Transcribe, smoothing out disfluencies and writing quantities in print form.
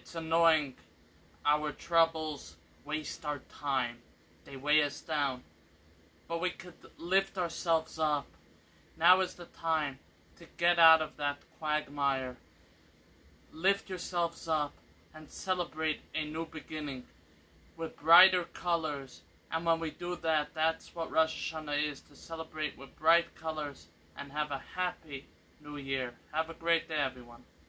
It's annoying. Our troubles waste our time. They weigh us down. But we could lift ourselves up. Now is the time to get out of that quagmire. Lift yourselves up and celebrate a new beginning with brighter colors. And when we do that, that's what Rosh Hashanah is, to celebrate with bright colors and have a happy New Year. Have a great day, everyone.